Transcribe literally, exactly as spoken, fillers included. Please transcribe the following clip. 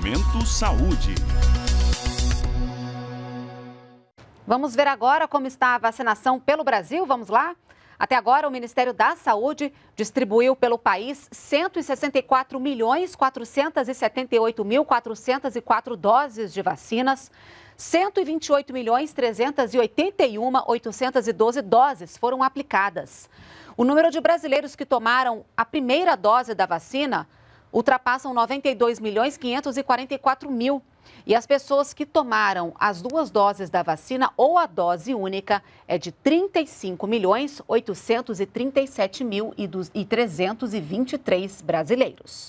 Momento Saúde. Vamos ver agora como está a vacinação pelo Brasil. Vamos lá? Até agora, o Ministério da Saúde distribuiu pelo país cento e sessenta e quatro milhões, quatrocentos e setenta e oito mil, quatrocentos e quatro doses de vacinas. cento e vinte e oito milhões, trezentos e oitenta e um mil, oitocentos e doze doses foram aplicadas. O número de brasileiros que tomaram a primeira dose da vacina ultrapassam noventa e dois milhões, quinhentos e quarenta e quatro mil. E as pessoas que tomaram as duas doses da vacina ou a dose única é de trinta e cinco milhões, oitocentos e trinta e sete mil e trezentos e vinte e três brasileiros.